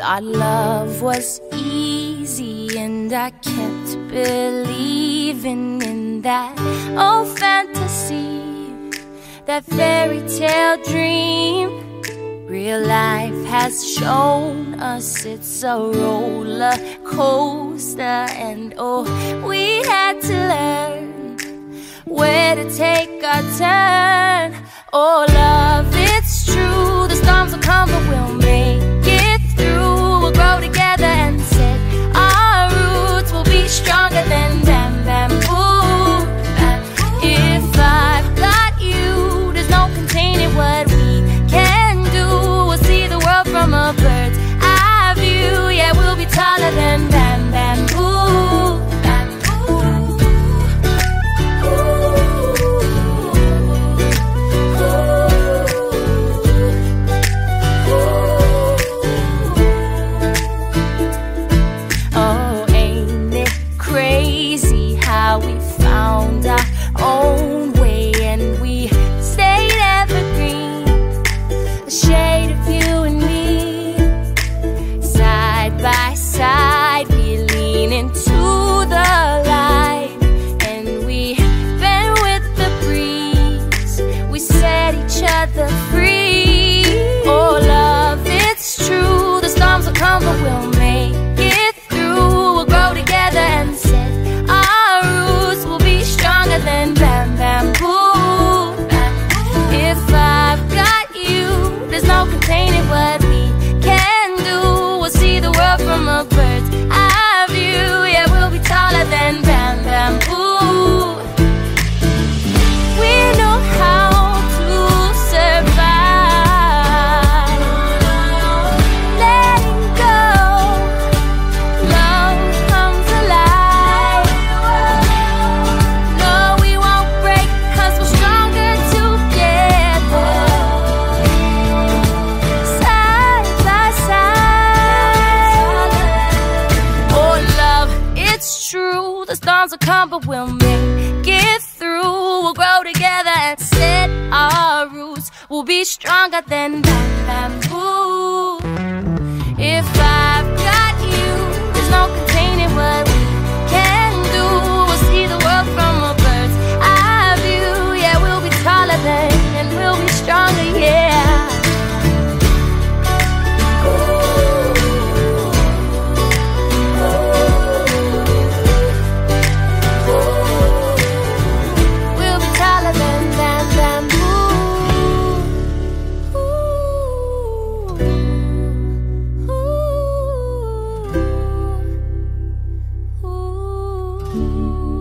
Thought love was easy, and I kept believing in that old fantasy, that fairy tale dream. Real life has shown us it's a roller coaster, and oh, we had to learn where to take our turn. Oh love, it's true, the storms will come but we'll make it through. We'll grow together and set our roots. We'll be stronger than bamboo. If I've got you, there's no containing what we can do. We'll see the world from a bird's eye view. Yeah, we'll be taller than bamboo. We found our own way and we stayed evergreen. A shade of you and me, side by side, we lean into the light, and we bend with the breeze. We set each other free. Oh love, it's true, the storms will come but we'll make it through. We'll grow together and set our roots. Will be stronger than bamboo. If I've got you, there's no containing what we can do. We'll see the world from a bird's eye view. Yeah, we'll be taller than bamboo. We know how to survive, letting go. Love comes alive. No, we won't break, 'cause we're stronger together. Side by side. Oh love, it's true, the storms will come but we'll make it through. We'll grow together and set our roots. We'll be stronger than bamboo. If I've got you, there's no containing what we can do. We'll see the world from a bird's eye view. Yeah, we'll be taller than, and we'll be stronger, yeah. We'll be taller than bamboo. Ooh.